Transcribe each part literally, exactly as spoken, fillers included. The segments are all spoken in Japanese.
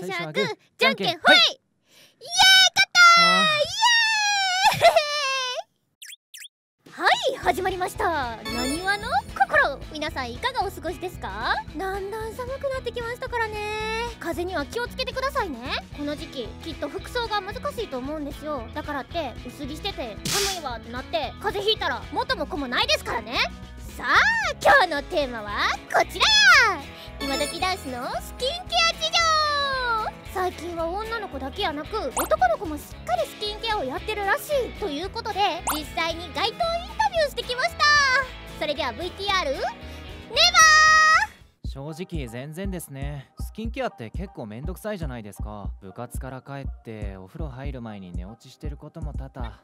最初はグー、じゃんけんほい。イエーイ、勝ったー。イエーイ。はい、始まりました。なにわの心。皆さんいかがお過ごしですか？だんだん寒くなってきましたからね。風には気をつけてくださいね。この時期きっと服装が難しいと思うんですよ。だからって薄着してて寒いわってなって風邪ひいたら元も子もないですからね。さあ今日のテーマはこちらや。今時男子のスキンケア事情。最近は女の子だけやなく男の子もしっかりスキンケアをやってるらしいということで、実際に街頭インタビューしてきました。それでは ブイティーアール ネバー。正直全然ですね。スキンケアって結構めんどくさいじゃないですか。部活から帰ってお風呂入る前に寝落ちしてることも多々。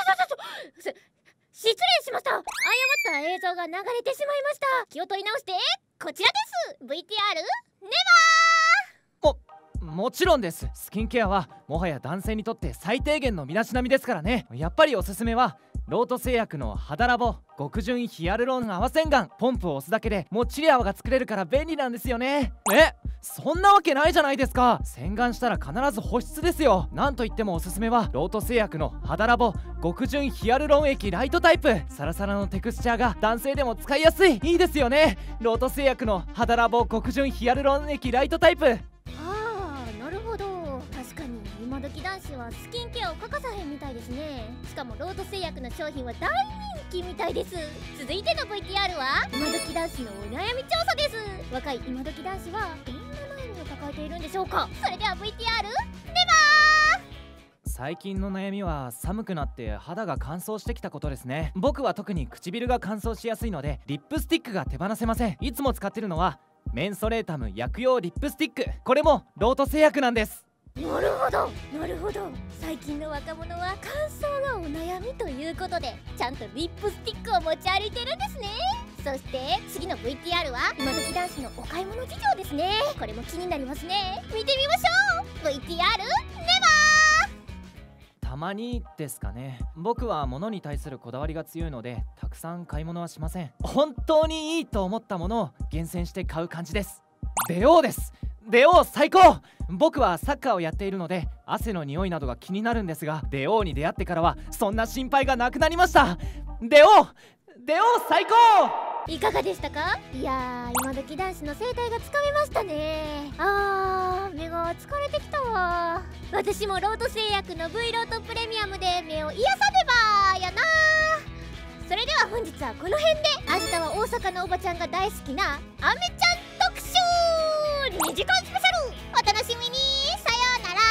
失礼しました。誤った映像が流れてしまいました。気を取り直してこちらです。 ブイティーアール ネバー。も、もちろんです。スキンケアはもはや男性にとって最低限の身だしなみですからね。やっぱりおすすめはロート製薬の肌ラボ極潤ヒアルロン泡洗顔。ポンプを押すだけでもっちり泡が作れるから便利なんですよね。え、そんなわけないじゃないですか。洗顔したら必ず保湿ですよ。なんといってもおすすめはロート製薬の肌ラボ極潤ヒアルロン液ライトタイプ。サラサラのテクスチャーが男性でも使いやすい。いいですよね。ロート製薬の肌ラボ極潤ヒアルロン液ライトタイプ。 今時男子はスキンケアを欠かさへんみたいですね。しかもロート製薬の商品は大人気みたいです。続いての ブイティーアール は今時男子のお悩み調査です。若い今時男子はどんな悩みを抱えているんでしょうか。それでは ブイティーアール ネバー。最近の悩みは寒くなって肌が乾燥してきたことですね。僕は特に唇が乾燥しやすいのでリップスティックが手放せません。いつも使ってるのはメンソレータム薬用リップスティック。これもロート製薬なんです。 なるほどなるほど。最近の若者は乾燥がお悩みということでちゃんとリップスティックを持ち歩いてるんですね。そして次の ブイティーアール は今時男子のお買い物事情ですね。これも気になりますね。見てみましょう。 ブイティーアール ネバー。たまにですかね。僕は物に対するこだわりが強いのでたくさん買い物はしません。本当にいいと思ったものを厳選して買う感じです。デオーです。デオー最高。僕はサッカーをやっているので汗の匂いなどが気になるんですが、デオーに出会ってからはそんな心配がなくなりました。デオーデオー最高。 いかがでしたか？いやー、今時男子の生態がつかめましたね。あー、目が疲れてきたわ。私もロート製薬の V ロートプレミアムで目を癒さねばやな。それでは本日はこの辺で。明日は大阪のおばちゃんが大好きなアメちゃん特集にじかんスペシャル。お楽しみに。さようなら。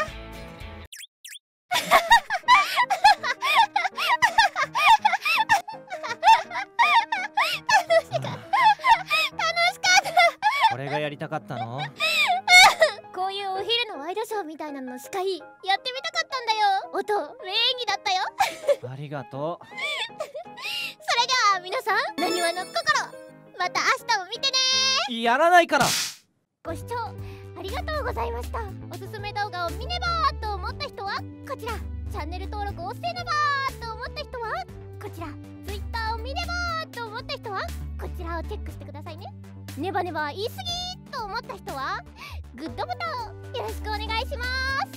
楽しかった楽しかったこれがやりたかったの？ こういうお昼のワイドショーみたいなの司会やってみたかったんだよ。音名演技だったよ。 ありがとう。 それでは皆さん、なにわの心、また明日も見てね。 やらないから。 ご視聴ありがとうございました。おすすめ動画を見ねばーと思った人はこちら、チャンネル登録をせねばーと思った人はこちら、Twitter を見ねばーと思った人はこちらをチェックしてくださいね。ネバネバ言い過ぎと思った人はグッドボタンよろしくお願いします。